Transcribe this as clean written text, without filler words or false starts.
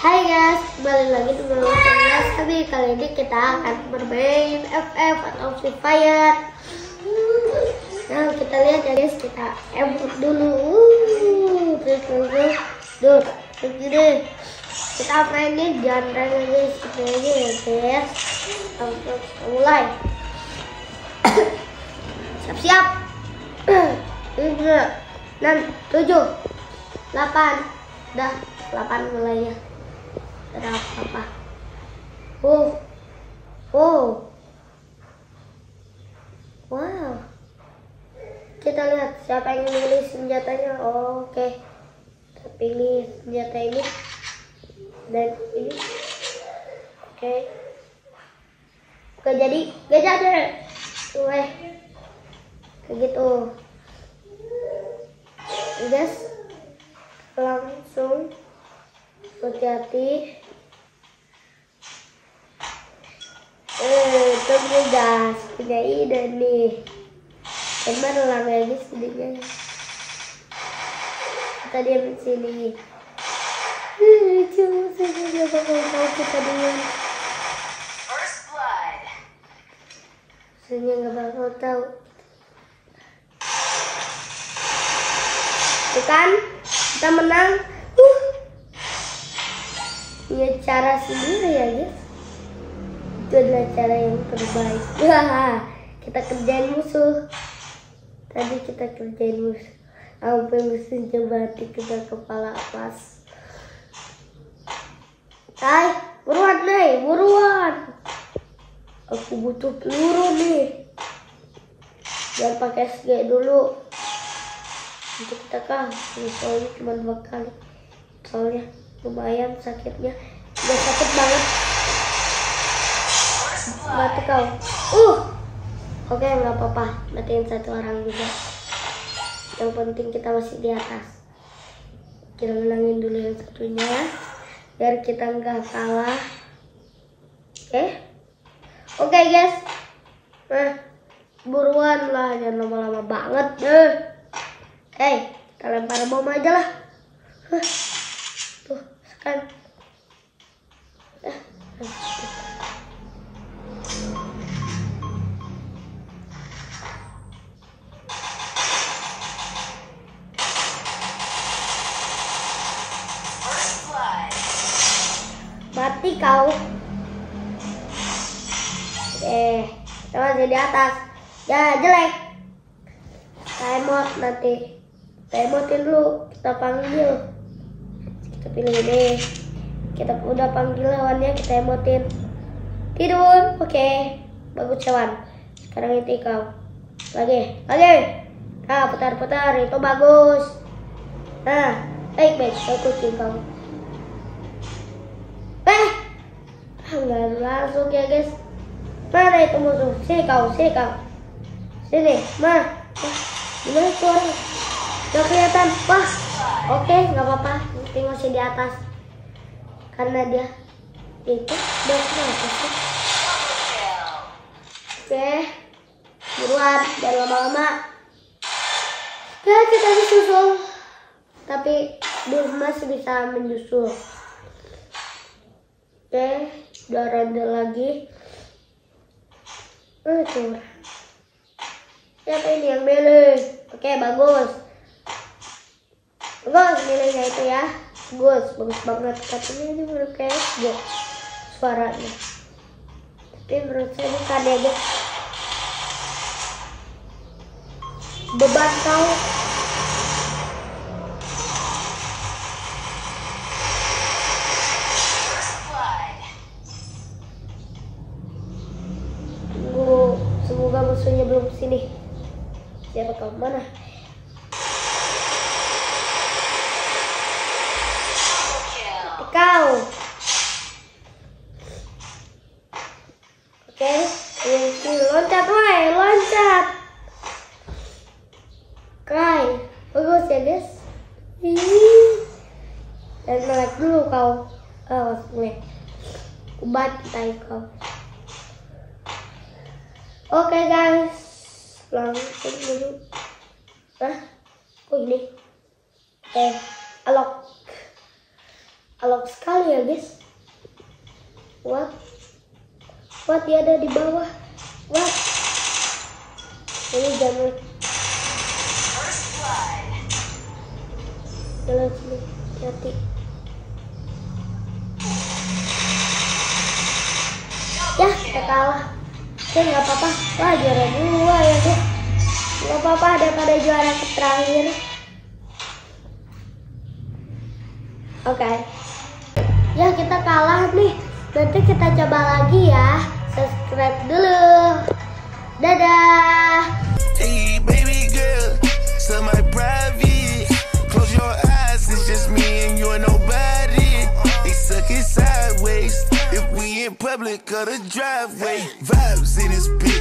Hai guys, kembali lagi dengan saya Sabi. Kali ini kita akan bermain FF atau Free Fire. Nah, kita lihat ya guys, kita import dulu. Terus begini. Kita mainin genre guys, ini ya guys. Untuk mulai. Siap-siap. 5, 6, 7, 8. Dah 8 mulai ya. Ada apa? Wow. Kita lihat siapa yang milih senjatanya. Oke. Kita pilih senjata ini dan ini. Oke. Gak jadi. Kayak gitu. Guys, langsung hati-hati. Tunggu guys, punya ide nih. Emang lah guys idenya. Kita diam di sini. Cuma saya nggak bakal tahu kita diam. First blood. Saya nggak bakal tahu. Bukan, kita menang. Punya cara sendiri ya guys. Itu adalah cara yang terbaik. Kita kerjain musuh. Tadi kita kerjain musuh sampai musuhnya mati kena kepala pas. Hai, buruan. Aku butuh peluru nih. Jangan pakai SG dulu. Untuk kita kan, soalnya cuma 2 kali. Soalnya lumayan sakitnya. Udah sakit banget. Mati kau. Oke, nggak apa-apa. Matiin 1 orang juga. Yang penting kita masih di atas. Kita menangin dulu yang satunya ya, biar kita nggak kalah. Oke guys. Nah, buruan lah, jangan lama-lama banget deh. Kita lempar bom aja lah. Tuh, sekarang. Mati kau. Kita masih di atas. Ya, jelek. Timeout nanti. Timeoutin dulu. Kita panggil. Kita pilih ini. Kita udah panggil lawannya. Kita emotin. Tidur. Oke. Bagus kawan. Sekarang itu kau. Lagi. Nah, putar-putar. Itu bagus. Nah, baik. Kucing kau. Nggak langsung ya guys. Mana itu musuh? Sini kau. Sini, gimana itu orang? Gak kelihatan. Oke, nggak apa-apa. Penting masih di atas. Karena dia itu udah kenapa sih? Oke, buruan, jangan lama-lama. Ya, kita disusul. Tapi dia masih bisa menyusul. Oke, udah ronde lagi. Tuh. Siapa ini yang milih? Oke, bagus. Milihnya itu ya. Bagus banget. Katanya ini menurut kayak suaranya. Tapi menurut saya bukan ya guys. Beban kau. Semoga musuhnya belum kesini. Siapa kau? Mana? Kau. Oke, loncat. Bagus ya guys. Dan melek dulu kau. Ubat tai kau. Oke guys, langsung dulu. Ini. Alok. Alok sekali ya guys. What dia ada di bawah. What? Ini jangan. First blood. Jalan sini, hati. Ya, kita kalah. Oke, nggak apa-apa. Wah, juara 2 ya guys. Nggak apa-apa daripada juara terakhir. Oke. Ya, kita kalah nih. Nanti kita coba lagi ya. Subscribe dulu. Dadah. Hey, baby girl, so my private. Close your eyes, it's just me and you and nobody. They suck it sideways. If we in public or the driveway, vibes in this bitch.